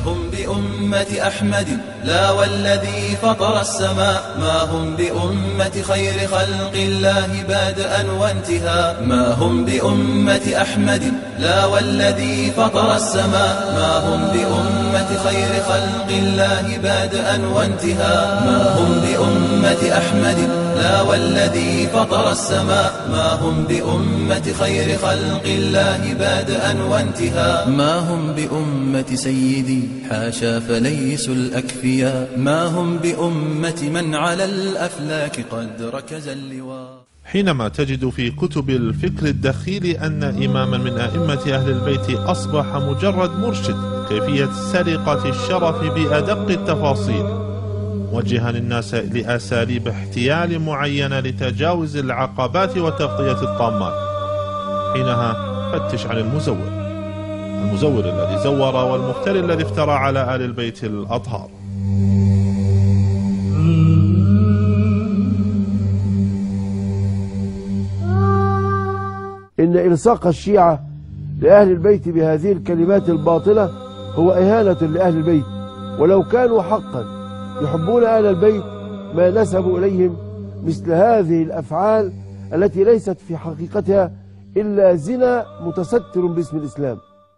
هم بأمة أحمد لا والذي فطر السماء، ما هم بأمة خير خلق الله بادئا وانتهاء. ما هم بأمة أحمد لا والذي فطر السماء، ما هم بأمة خير خلق الله بادئا وانتهاء. ما هم بأمة أحمد لا والذي فطر السماء، ما هم بأمة خير خلق الله بادئا وانتهاء. ما هم بأمة سيدي حاشا فليسوا الأكفياء، ما هم بأمة من على الأفلاك قد ركز اللواء. حينما تجد في كتب الفكر الدخيل أن إماما من أئمة أهل البيت أصبح مجرد مرشد كيفية سرقة الشرف بأدق التفاصيل، موجها الناس لأساليب احتيال معينة لتجاوز العقبات وتغطية الطامات، حينها فتش عن المزور الذي زور والمفتري الذي افترى على آل البيت الأطهار. إن إلصاق الشيعة لأهل البيت بهذه الكلمات الباطلة هو إهانة لأهل البيت، ولو كانوا حقا يحبون أهل البيت ما نسبوا إليهم مثل هذه الأفعال التي ليست في حقيقتها إلا زنا متستر باسم الإسلام.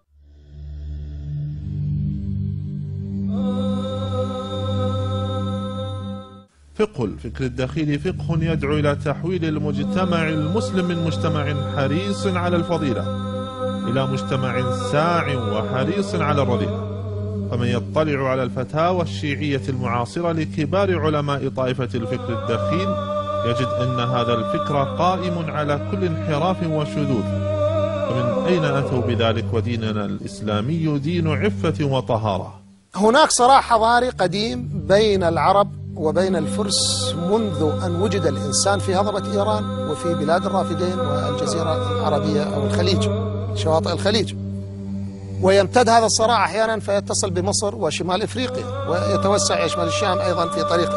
فقه الفكر الدخيل فقه يدعو إلى تحويل المجتمع المسلم من مجتمع حريص على الفضيلة إلى مجتمع ساع وحريص على الرذيلة. فمن يطلع على الفتاوى الشيعية المعاصرة لكبار علماء طائفة الفكر الدخيل يجد أن هذا الفكر قائم على كل انحراف وشذوذ. فمن أين أتوا بذلك وديننا الإسلامي دين عفة وطهارة؟ هناك صراع حضاري قديم بين العرب وبين الفرس منذ أن وجد الإنسان في هضبة إيران وفي بلاد الرافدين والجزيرة العربية أو الخليج، شواطئ الخليج، ويمتد هذا الصراع أحيانا فيتصل بمصر وشمال إفريقيا ويتوسع شمال الشام أيضا في طريقه.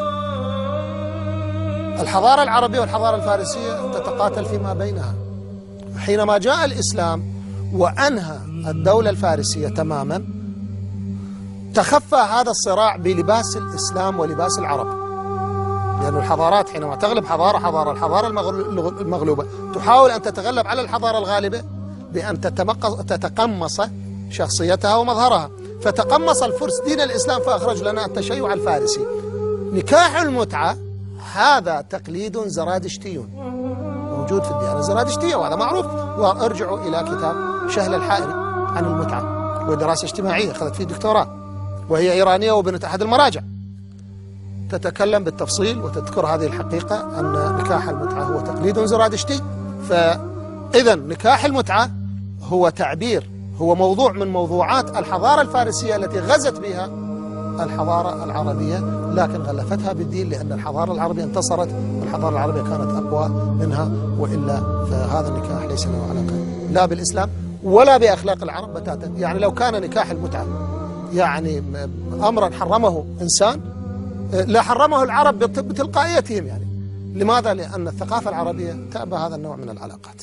الحضارة العربية والحضارة الفارسية تتقاتل فيما بينها. حينما جاء الإسلام وأنهى الدولة الفارسية تماما تخفى هذا الصراع بلباس الإسلام ولباس العرب، لأن الحضارات حينما تغلب الحضارة المغلوبة تحاول أن تتغلب على الحضارة الغالبة بأن تتقمص شخصيتها ومظهرها. فتقمص الفرس دين الإسلام فأخرج لنا التشيع الفارسي. نكاح المتعة هذا تقليد زرادشتي موجود في الديانة الزرادشتية وهذا معروف، وارجعوا إلى كتاب شهل الحائري عن المتعة ودراسة اجتماعية أخذت فيه دكتوراه، وهي إيرانية وبنت أحد المراجع، تتكلم بالتفصيل وتذكر هذه الحقيقة أن نكاح المتعة هو تقليد زرادشتي. فإذا نكاح المتعة هو تعبير، هو موضوع من موضوعات الحضارة الفارسية التي غزت بها الحضارة العربية، لكن غلفتها بالدين لأن الحضارة العربية انتصرت والحضارة العربية كانت أقوى منها، وإلا فهذا النكاح ليس له علاقة لا بالإسلام ولا بأخلاق العرب بتاتا. يعني لو كان نكاح المتعة يعني أمرا حرمه إنسان لا حرمه العرب بتلقائيتهم. يعني لماذا؟ لأن الثقافة العربية تأبى هذا النوع من العلاقات.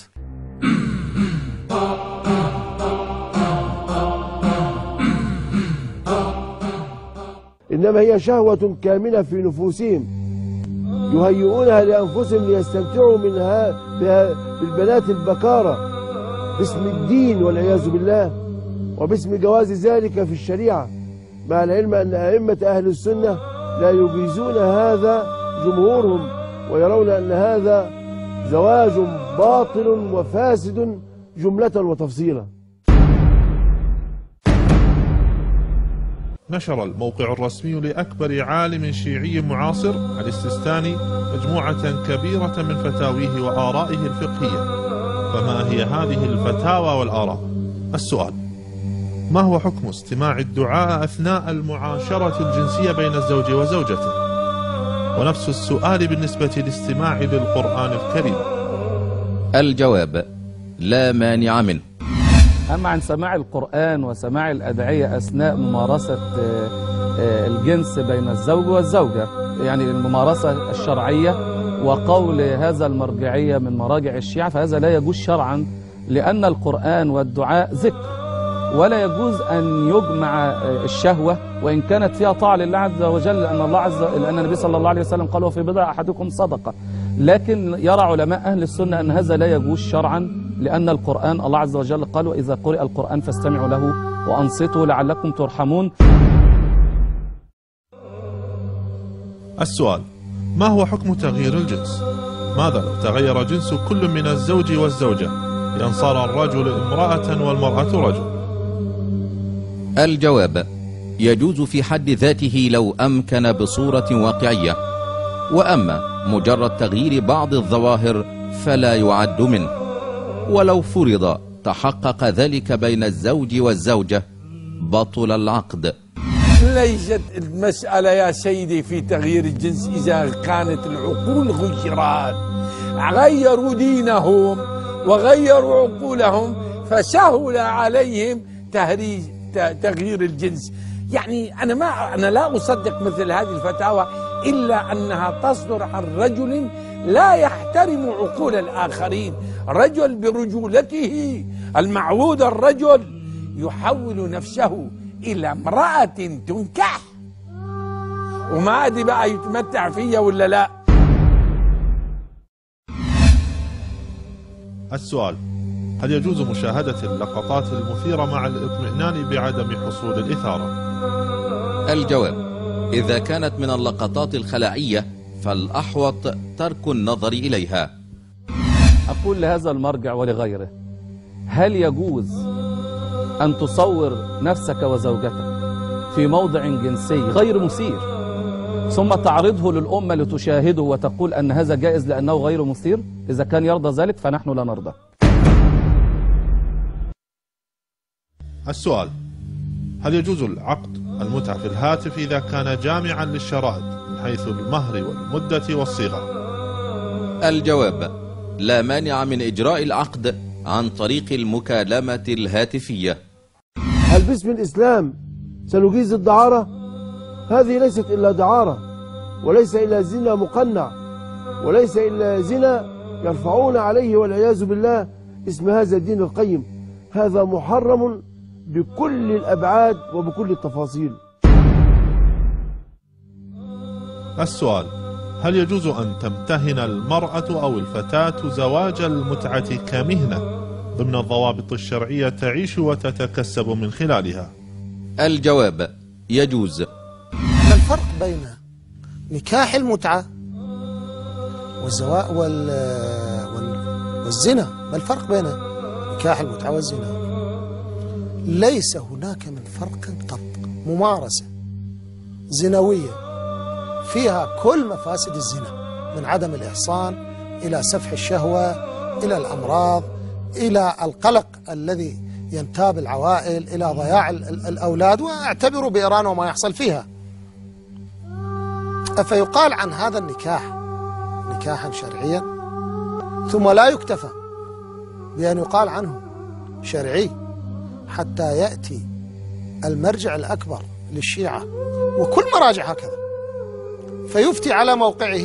إنما هي شهوة كامنة في نفوسهم يهيئونها لأنفسهم ليستمتعوا منها بالبنات البكارة باسم الدين والعياذ بالله وباسم جواز ذلك في الشريعة، مع العلم أن أئمة أهل السنة لا يجيزون هذا جمهورهم ويرون أن هذا زواج باطل وفاسد جملة وتفصيلا. نشر الموقع الرسمي لأكبر عالم شيعي معاصر السيستاني مجموعة كبيرة من فتاويه وآرائه الفقهية. فما هي هذه الفتاوى والآراء؟ السؤال: ما هو حكم استماع الدعاء أثناء المعاشرة الجنسية بين الزوج وزوجته؟ ونفس السؤال بالنسبة لاستماع للقرآن الكريم. الجواب: لا مانع منه. أما عن سماع القرآن وسماع الأدعية أثناء ممارسة الجنس بين الزوج والزوجة، يعني الممارسة الشرعية وقول هذا المرجعية من مراجع الشيعة، فهذا لا يجوز شرعا، لأن القرآن والدعاء ذكر ولا يجوز أن يجمع الشهوة وإن كانت فيها طاعة لله عز وجل، لأن النبي صلى الله عليه وسلم قال وفي بضع أحدكم صدقة. لكن يرى علماء أهل السنة أن هذا لا يجوز شرعا، لأن القرآن الله عز وجل قال وإذا قرئ القرآن فاستمعوا له وأنصتوا لعلكم ترحمون. السؤال: ما هو حكم تغيير الجنس؟ ماذا لو تغير جنس كل من الزوج والزوجة بأن صار الرجل امرأة والمرأة رجل؟ الجواب: يجوز في حد ذاته لو أمكن بصورة واقعية، وأما مجرد تغيير بعض الظواهر فلا يعد منه، ولو فرض تحقق ذلك بين الزوج والزوجة بطل العقد. ليست المسألة يا سيدي في تغيير الجنس إذا كانت العقول غيرت، غيروا دينهم وغيروا عقولهم فسهل عليهم تغيير الجنس. يعني أنا لا أصدق مثل هذه الفتاوى إلا أنها تصدر عن رجل لا يحترم عقول الآخرين، رجل برجولته المعهود، الرجل يحول نفسه إلى امرأة تنكح، وما أدري بقى يتمتع فيها ولا لا. السؤال: هل يجوز مشاهدة اللقطات المثيرة مع الاطمئنان بعدم حصول الإثارة؟ الجواب: إذا كانت من اللقطات الخلاعية فالأحوط ترك النظر إليها. أقول لهذا المرجع ولغيره: هل يجوز أن تصور نفسك وزوجتك في موضع جنسي غير مثير ثم تعرضه للأمة لتشاهده وتقول أن هذا جائز لأنه غير مثير؟ إذا كان يرضى ذلك فنحن لا نرضى. السؤال: هل يجوز العقد المتعة في الهاتف إذا كان جامعا للشرائط من حيث المهر والمدة والصيغة؟ الجواب: لا مانع من إجراء العقد عن طريق المكالمة الهاتفية. هل باسم الإسلام سنجيز الدعارة؟ هذه ليست إلا دعارة، وليس إلا زنا مقنع، وليس إلا زنا يرفعون عليه والعياذ بالله اسم هذا الدين القيم. هذا محرم بكل الأبعاد وبكل التفاصيل. السؤال: هل يجوز أن تمتهن المرأة أو الفتاة زواج المتعة كمهنة ضمن الضوابط الشرعية تعيش وتتكسب من خلالها؟ الجواب: يجوز. ما الفرق بين نكاح المتعة والزنا؟ ما الفرق بين نكاح المتعة والزنا؟ ليس هناك من فرق قط. ممارسة زنوية فيها كل مفاسد الزنا، من عدم الإحصان إلى سفح الشهوة إلى الأمراض إلى القلق الذي ينتاب العوائل إلى ضياع الأولاد، واعتبروا بإيران وما يحصل فيها. أفيقال عن هذا النكاح نكاحا شرعيا ثم لا يكتفى بأن يقال عنه شرعي حتى يأتي المرجع الأكبر للشيعة وكل مراجع هكذا فيفتي على موقعه؟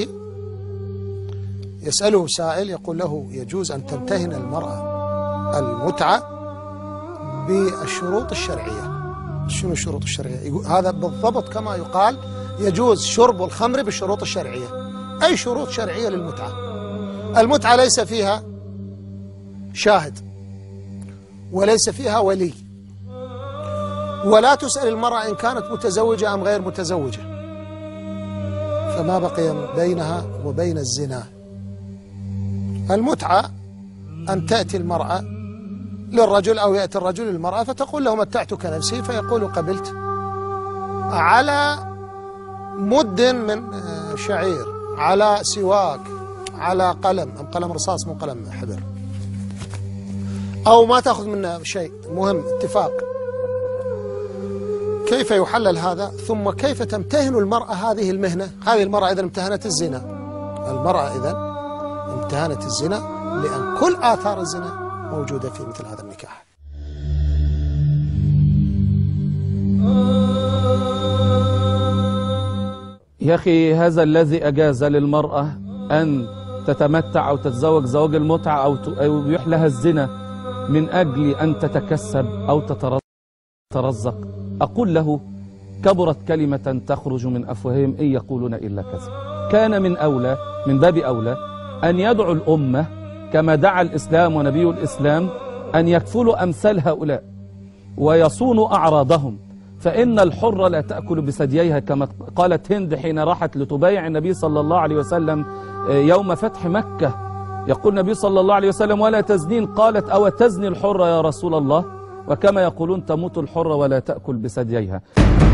يسأله سائل يقول له: يجوز أن تمتهن المرأة المتعة بالشروط الشرعية. شنو الشروط الشرعية؟ هذا بالضبط كما يقال يجوز شرب الخمر بالشروط الشرعية. أي شروط شرعية للمتعة؟ المتعة ليس فيها شاهد وليس فيها ولي، ولا تسأل المرأة إن كانت متزوجة أم غير متزوجة، فما بقي بينها وبين الزنا. المتعة أن تأتي المرأة للرجل أو يأتي الرجل للمرأة فتقول له: متعتك نفسي، فيقول: قبلت، على مد من شعير، على سواك، على قلم، أم قلم رصاص مو قلم حبر، أو ما تأخذ منه شيء، مهم اتفاق. كيف يحلل هذا؟ ثم كيف تمتهن المرأة هذه المهنة؟ هذه المرأة إذا امتهنت الزنا، المرأة إذا امتهنت الزنا، لأن كل آثار الزنا موجودة في مثل هذا النكاح. يا أخي، هذا الذي أجاز للمرأة أن تتمتع أو تتزوج زواج المتعة أو يحلها الزنا من أجل أن تتكسب أو تترضى ترزق أقول له كبرت كلمة تخرج من أفواههم إن يقولون إلا كذا. كان من باب أولى أن يدعو الأمة كما دعا الإسلام ونبي الإسلام أن يكفلوا أمثال هؤلاء ويصونوا أعراضهم، فإن الحرة لا تأكل بثدييها كما قالت هند حين راحت لتبايع النبي صلى الله عليه وسلم يوم فتح مكة. يقول النبي صلى الله عليه وسلم ولا تزنين، قالت أو تزني الحرة يا رسول الله؟ وكما يقولون تموت الحرة ولا تأكل بثدييها.